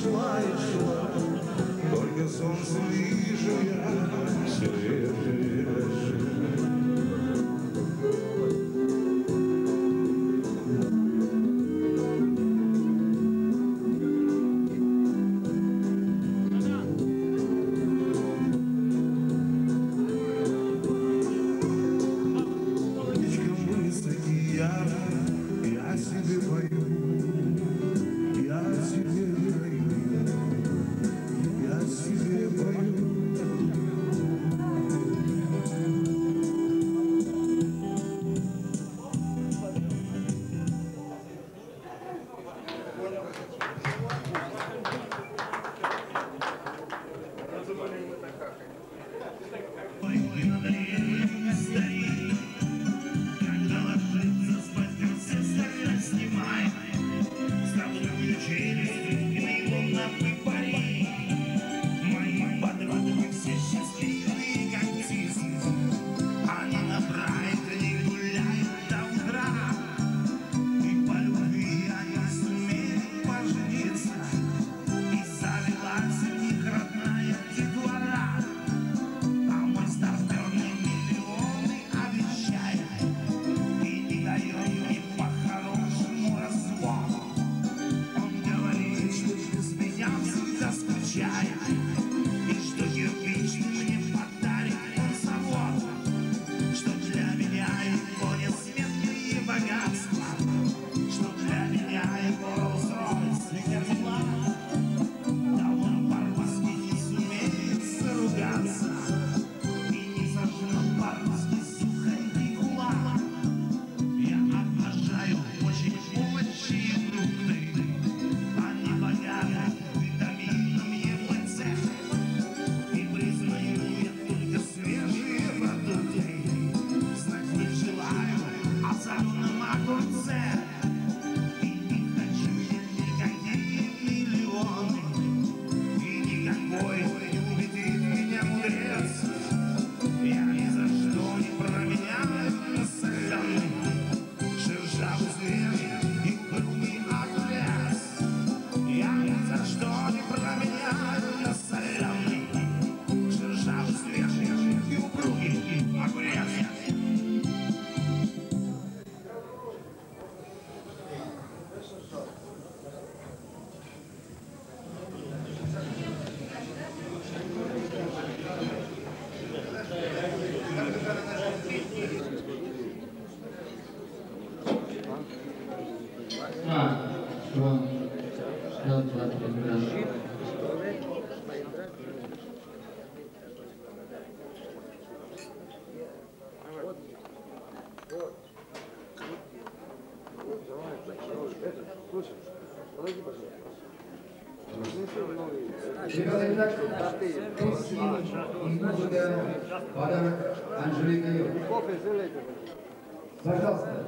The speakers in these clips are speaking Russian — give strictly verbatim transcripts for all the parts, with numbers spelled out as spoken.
шла и шла, только солнце вижу я, свежее жив. Я себе пою, я себе пою, я себе пою. Ребята, итак, песни и музыка, подарок Анжелика Йо. Пожалуйста.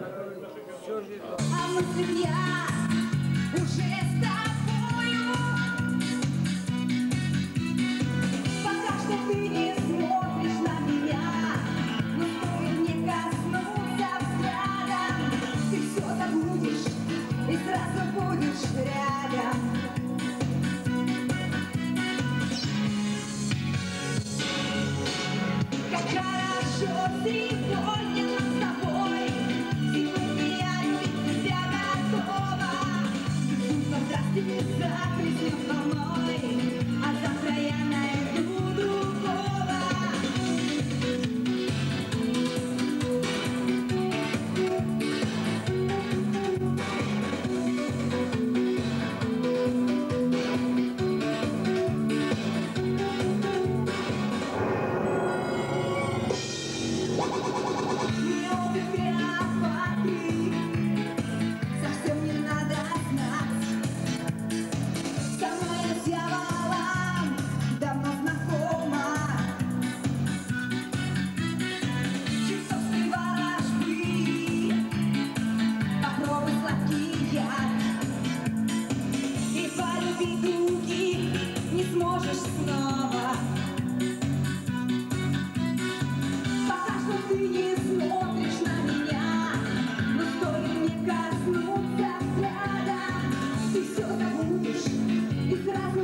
А мы семья уже с тобою. Пока что ты не смотришь на меня, но стоит мне коснуться взглядом, ты все забудешь и сразу будешь рядом. Как хорошо сегодня нам с тобой, сегодня я любить тебя готова. Контрасты не закрыть со мной, а завтра я найду другого. Ты все забудешь и сразу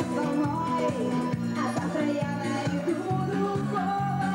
волной, а завтра я найду другого.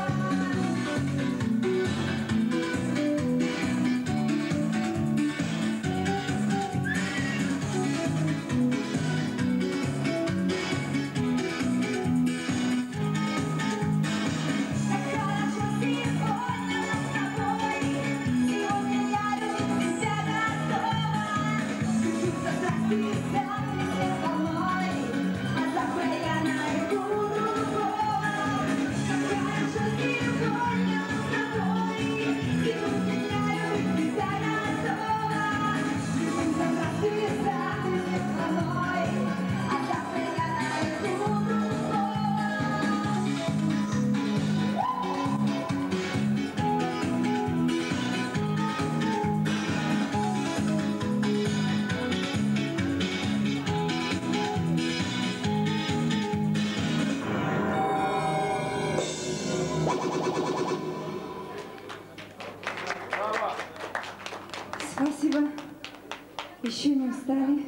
Спасибо. Еще не устали.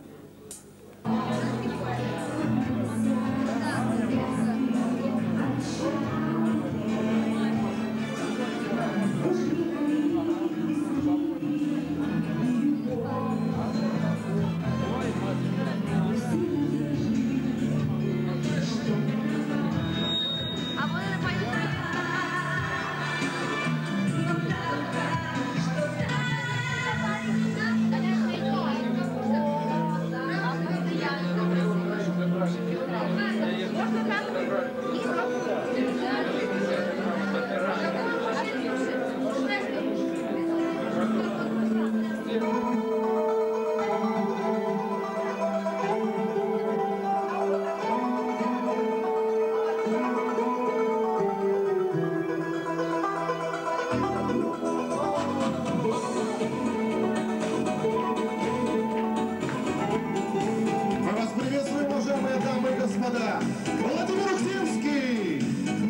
Владимир Узинский!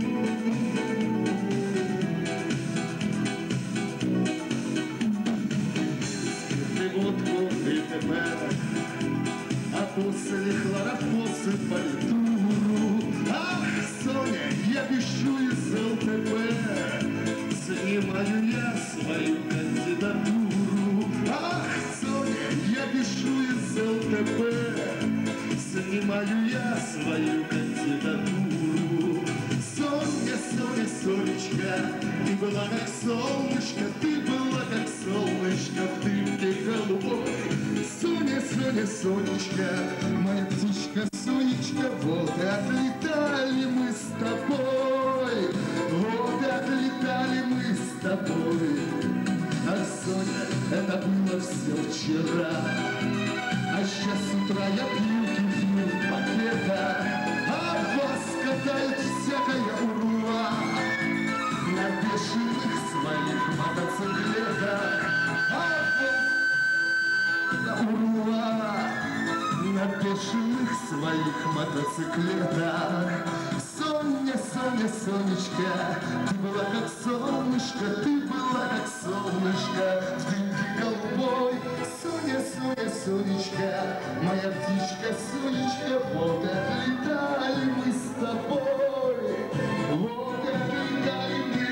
Ты водку и ТП, а после хлорофосы политуру. Ах, Соня, я пишу из ЛТП, снимаю я свою кандидатуру. Ах, Соня, я пишу из ЛТП, снимаю я свою кандидатуру. Соня, Соня, Сонечка, ты была как солнышко, ты была как солнышко в дымке голубой. Соня, Соня, Сонечка, моя птичка, Сонечка, вот и отлетали мы с тобой, вот и отлетали мы с тобой. Ах, Соня, это было все вчера, а сейчас с утра я пью пакета, а вас катает всякая урла на бешеных своих мотоциклетах. А вас урла на бешеных своих мотоциклетах. Соня, Соня, Сонечка, ты была как солнышко, ты была как солнышко в дымке голубой. Соня, Соня, Сонечка, моя птичка, Сонечка, вот отлетали мы с тобой, вот отлетали мы.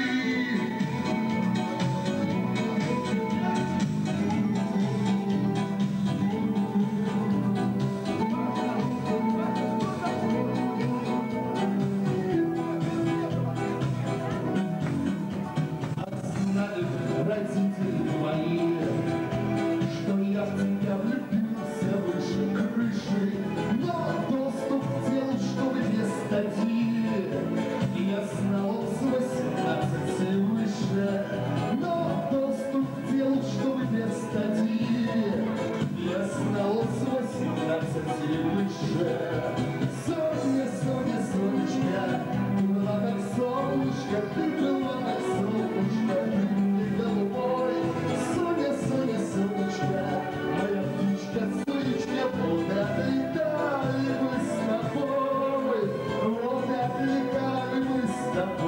Родители мои, что я в тебя влюбился выше крыши, но доступ к телу, чтобы без статьи, я знал с восемнадцати выше, но доступ к телу, чтобы без статьи, я знал с восемнадцати выше. Соня, Соня, Сонечка, ты была как солнышко, ты была как солнышко голубой. Соня, Соня, Сонечка, моя птичка, Сонечка, вот отлетали мы с тобой, вот отлетали мы с тобой.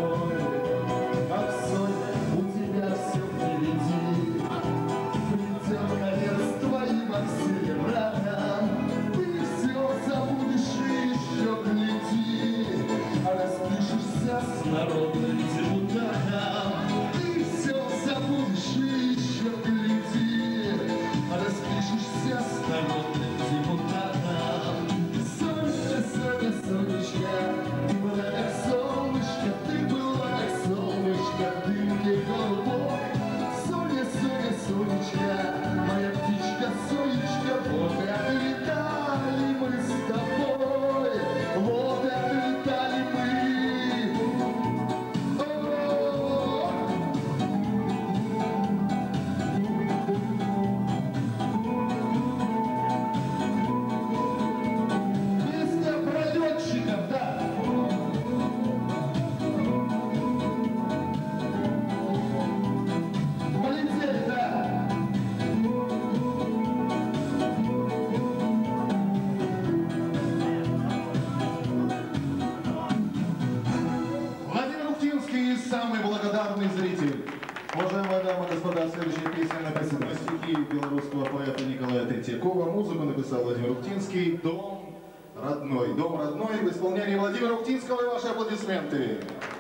Владимир Уктинский, «Дом родной». «Дом родной» в исполнении Владимира Уктинского, и ваши аплодисменты.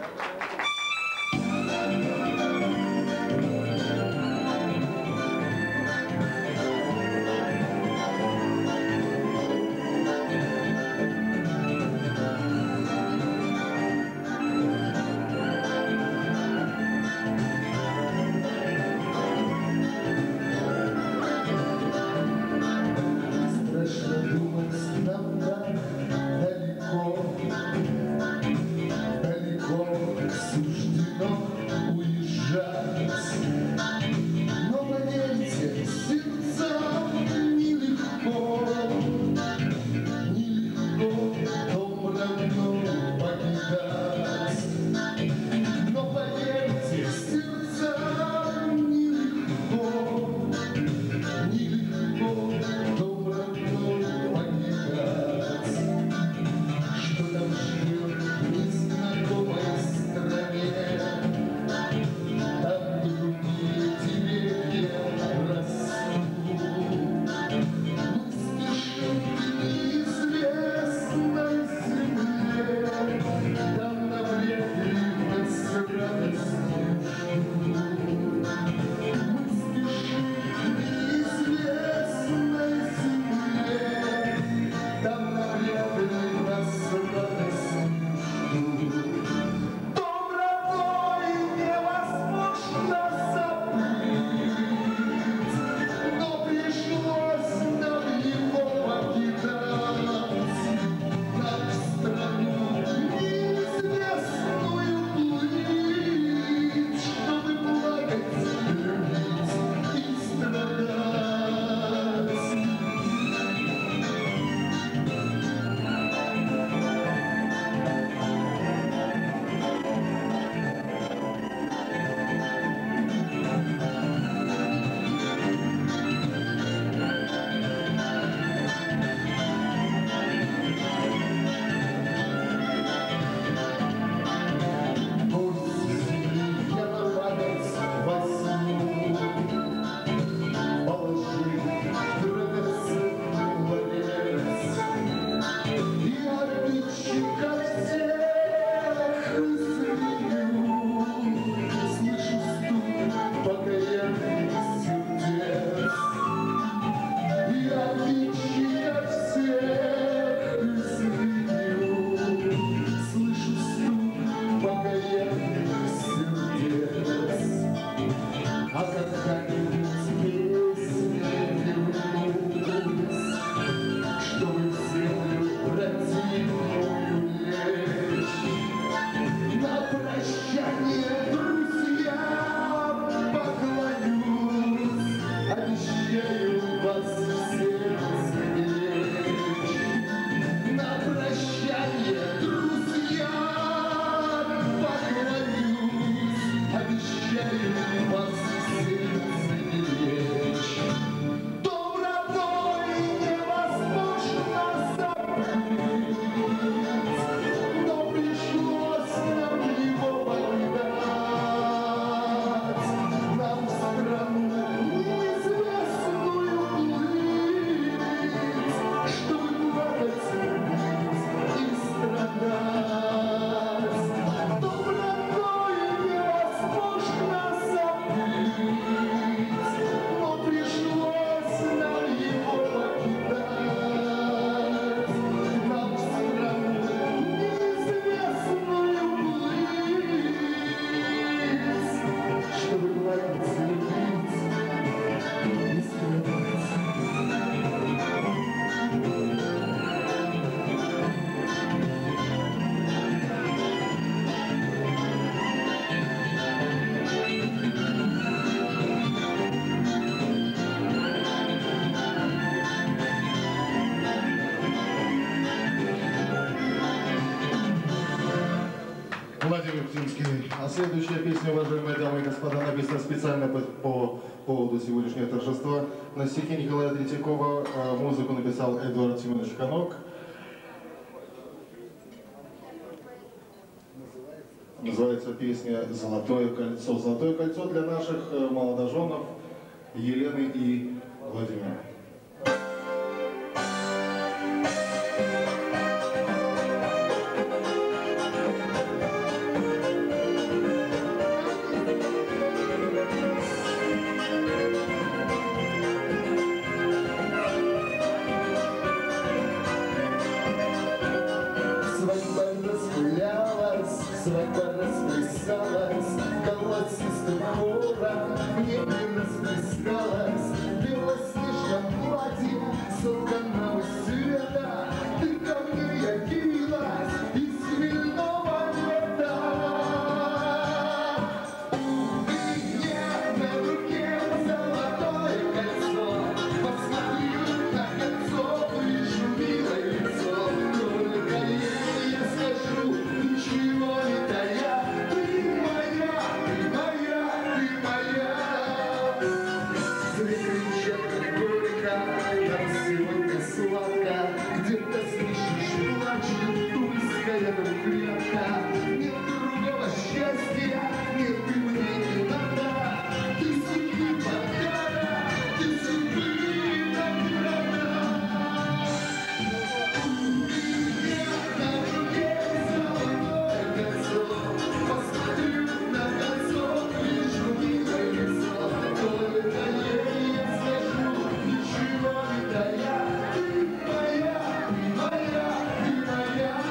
Владимир Уктинский. А следующая песня, уважаемые дамы и господа, написана специально по, по поводу сегодняшнего торжества. На стихи Николая Третьякова, а музыку написал Эдуард Семенович Ханок. Называется песня «Золотое кольцо». «Золотое кольцо» для наших молодоженов Елены и Владимира. смеялась, голосистым хором медленно спускалась в белоснежном платье солоного света. Ты ко мне явилась из хмельного лета. У меня на руке золотое кольцо, посмотрю на кольцо, вижу милое лицо. Только ей я скажу, ничего не тая. Ты моя, ты моя, ты моя. Закричат как горько, нам сегодня сладко. Где-то слышишь, плачет тульская клетка. Нет другого счастья, нет и мне не надо. Ты судьбы подарок, ты судьбы награда. На руке золотое кольцо, посмотрю на кольцо, вижу милое лицо. Только ей я скажу, ничего не тая. Ты моя, ты моя, ты моя.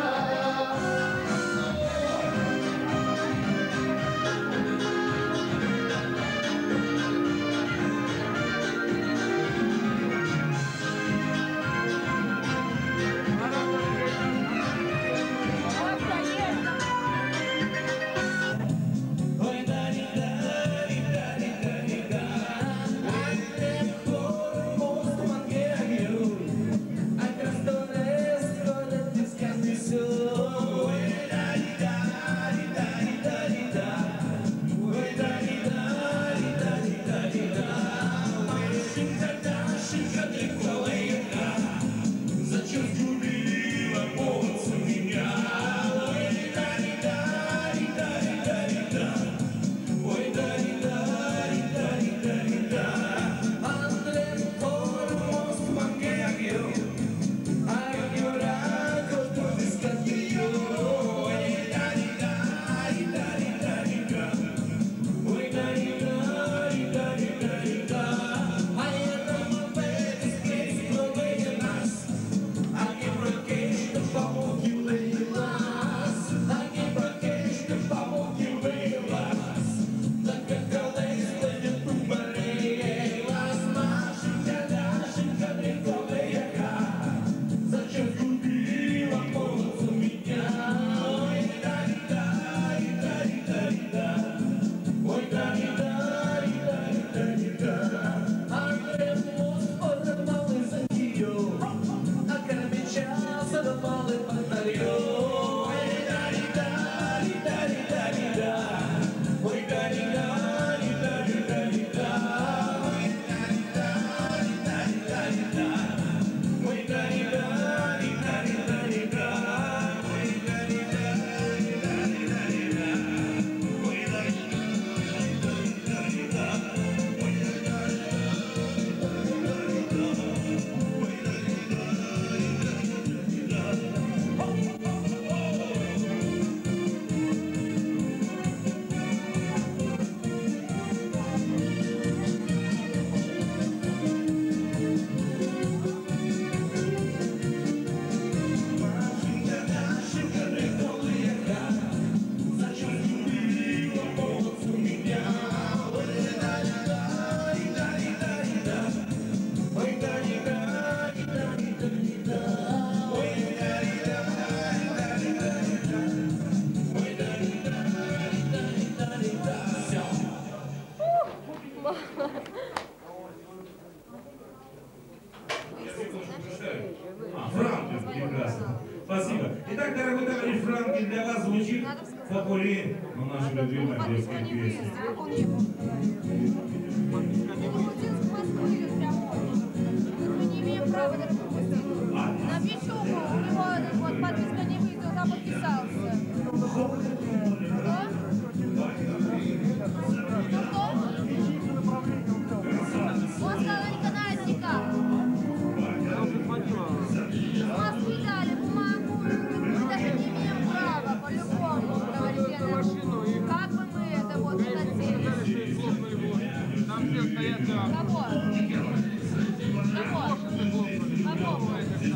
А, Франклин, прекрасно. Спасибо. Итак, дорогой товарищ Франклин, для вас звучит попури, но наша любимая детская песня. Мы не имеем права на пропустить. На Пичугу, у него вот подписка не выйдет, а подписался. Что? Он сказал, канальчика. Нас не дали бумагу, мы даже не имеем права, по-любому, говорит Лена. Как бы мы это вот не хотели. Там все стоят. Кого? Кого? Кого?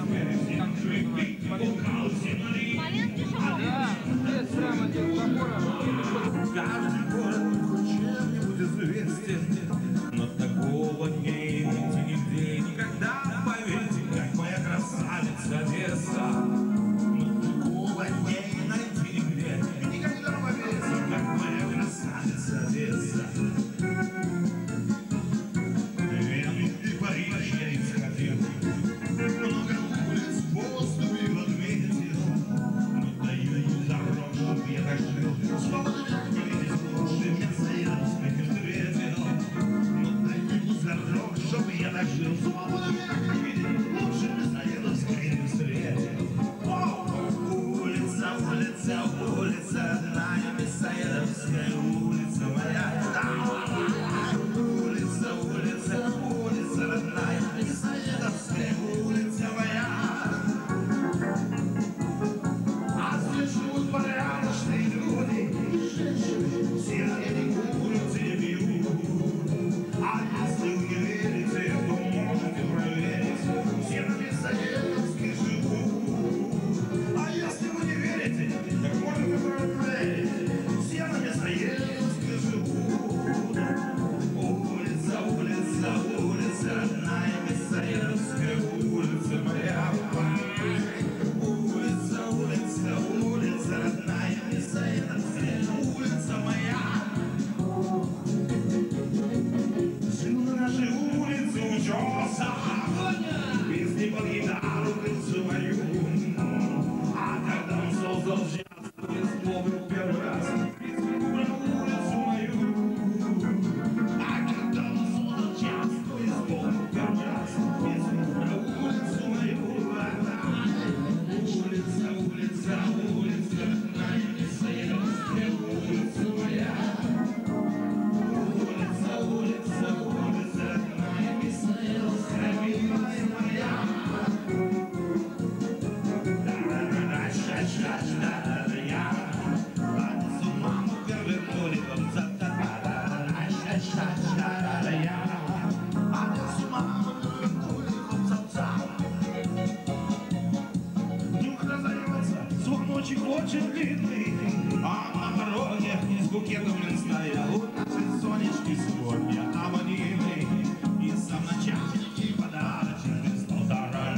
Звоночек очень длинный, а на дороге с букетом блин стоял. Наши сонечки сегодня аманиной, и сам начальник и подарочек без полтора.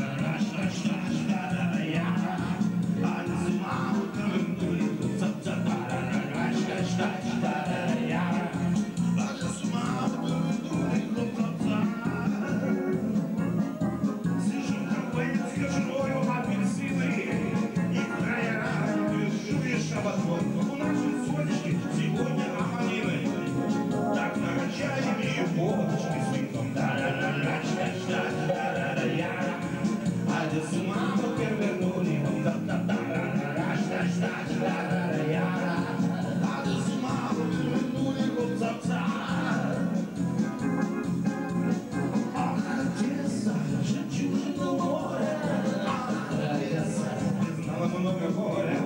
А с ума повернули, у нашей Сонечки сегодня аманины. Так накачаем ее водочки с винтом. А до с ума повернули. А до с ума повернули. Ах, Одесса, жемчужина море. Ах, Одесса, ты знала много горя.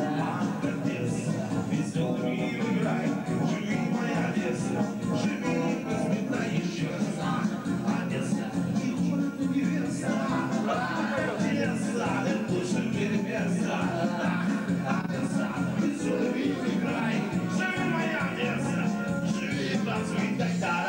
Веселыми играй, живи, моя Одесса, живи, расцветай еще раз. Одесса, и город и невеста. Одесса, это лучше перепеса. Одесса, веселыми играй, живи, моя Одесса, живи, расцветай.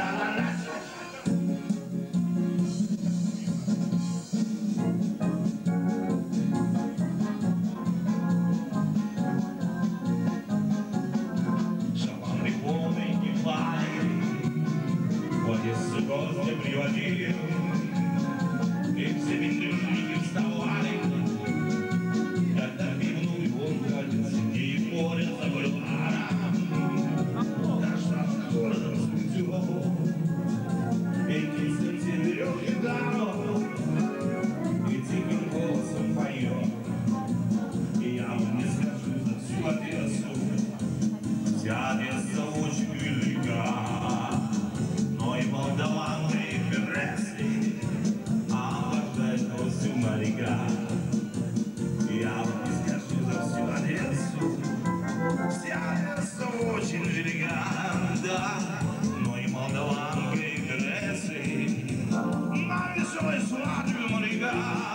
Гости приводили, и все бедрюжники вставали, когда пивнули воду Одессы, и море за бульваром, дошла с городом с путем, и кистите веревки даром, и тихим голосом поем. И я вам не скажу за всю Одессу, вся Одесса очень велика. Но и молдаванка, и Пересли, а обожает всю моряка. Я вам не скажу за всю Одессу, вся Одесса очень велика, да. Но и молдаванка, и Пересли, на веселой свадьбе моряка.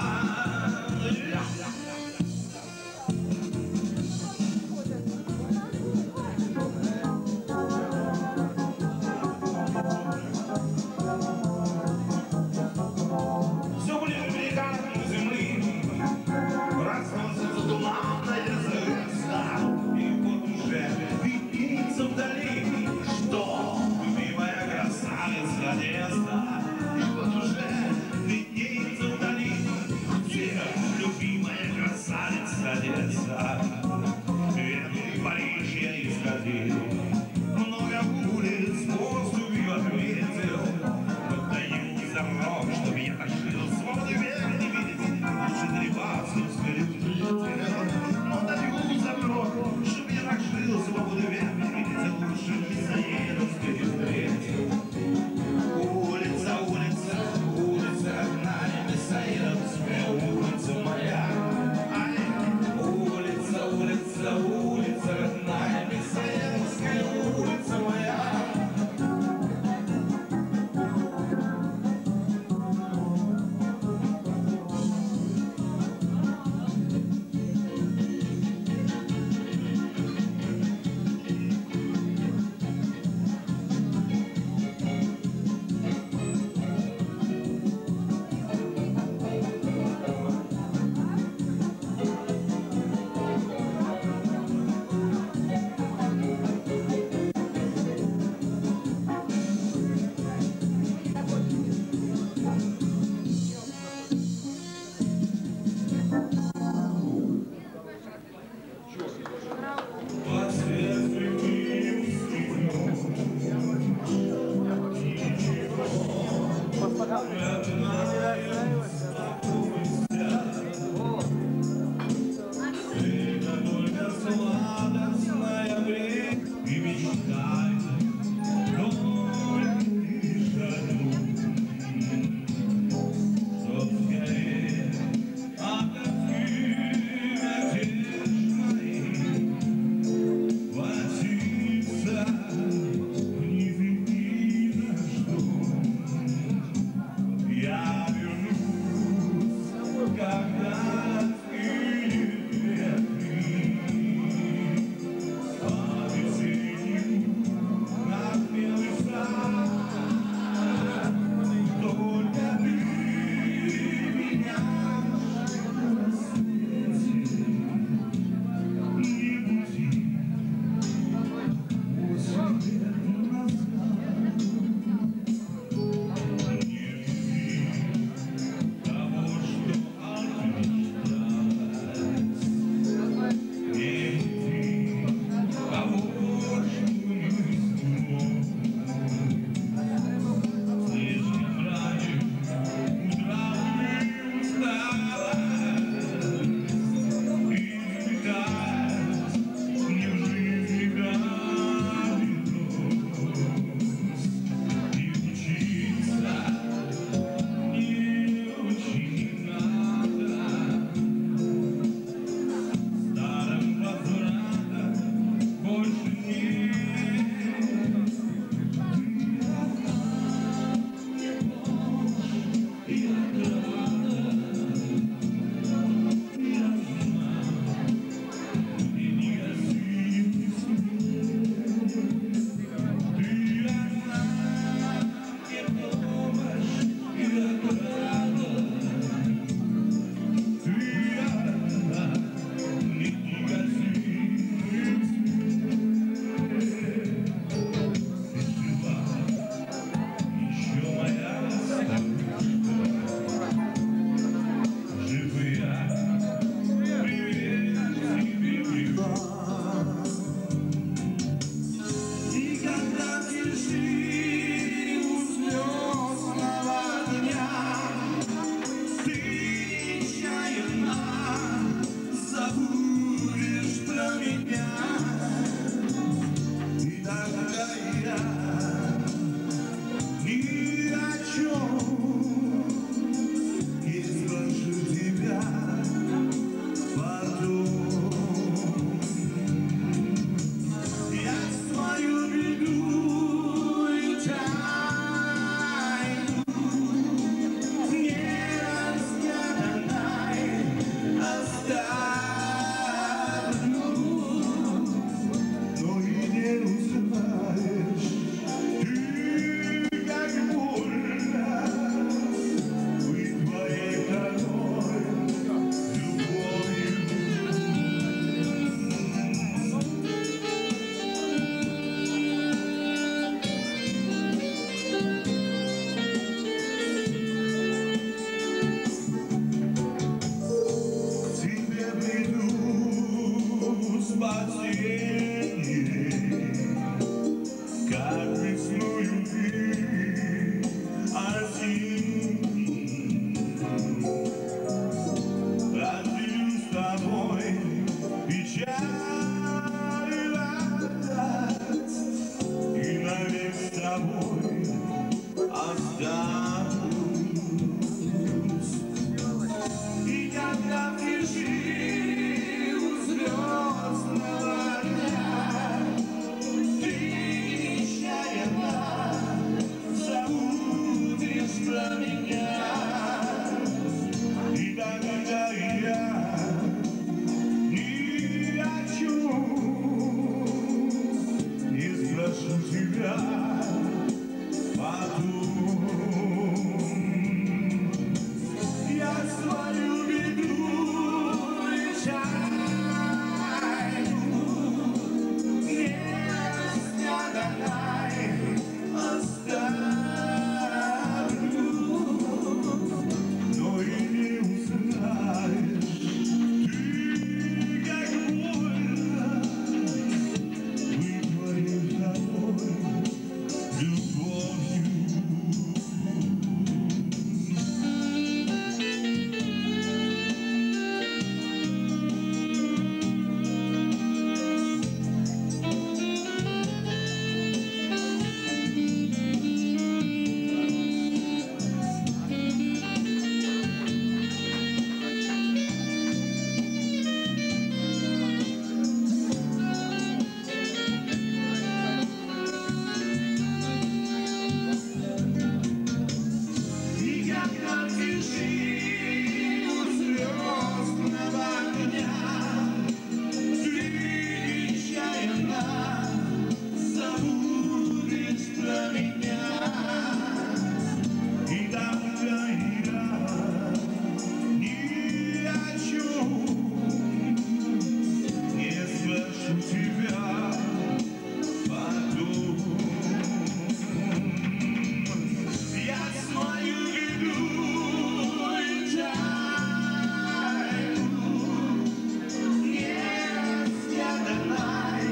Много улиц, воздух и ответил, но даю за рог, чтоб я так жил, свободы век не видеть, лучше трепаться, скорее летел. Но даю за рог, чтоб я так жил, свободы век не видеть, лучше миссаеда скорее встретил. Улица, улица, улица, родная миссаедовская улица моя. Улица, улица, улица, родная миссаедовская улица моя. Got останусь. И когда в тиши у звездного дня ты нечаянно забудешь про меня, и тогда я ни о чем не спрошу тебя потом. Я свою беду и тайну несняданной оставлю, но и не узнаешь ты, как больно быть твоей второй любовью. И когда в тиши у звездного дня ты нечаянно забудешь про меня, и тогда я ни о чем не спрошу тебя потом. Я свою беду и тайну несняданной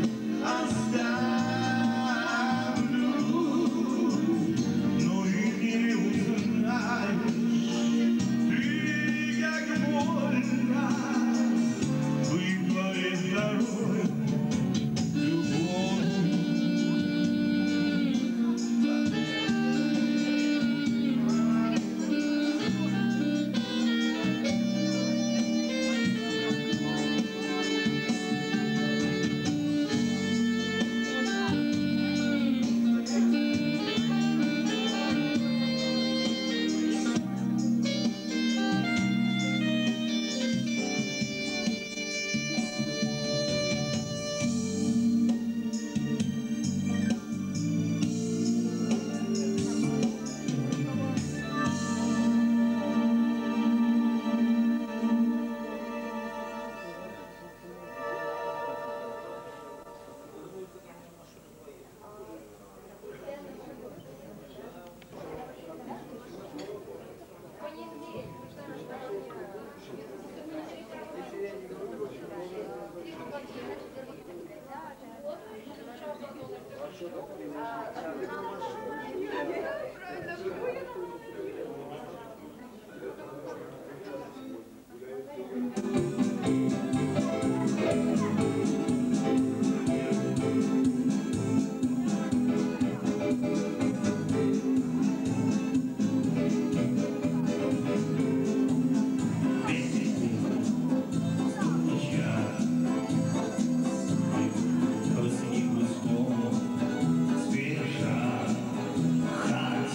оставлю, но и не узнаешь ты, как больно быть твоей второй любовью. По снегу снова спеша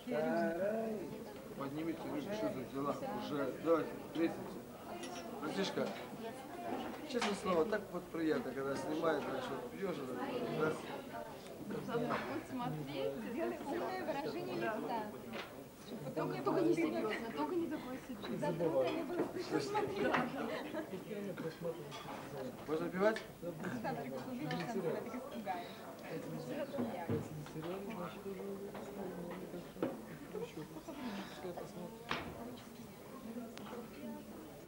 Поднимите руки, что за дела? Уже, давайте, встретимся. Братишка, честное слово, так вот приятно, когда снимает, значит, вот пьешь, да? Вот смотри, сделай умное выражение лица. Только, только не серьезно, только не такое серьезное. За друга не было слышно смотреть. Можно пивать? Да, только как увидишь, там тебя так испугаешь. Сериал, значит, уже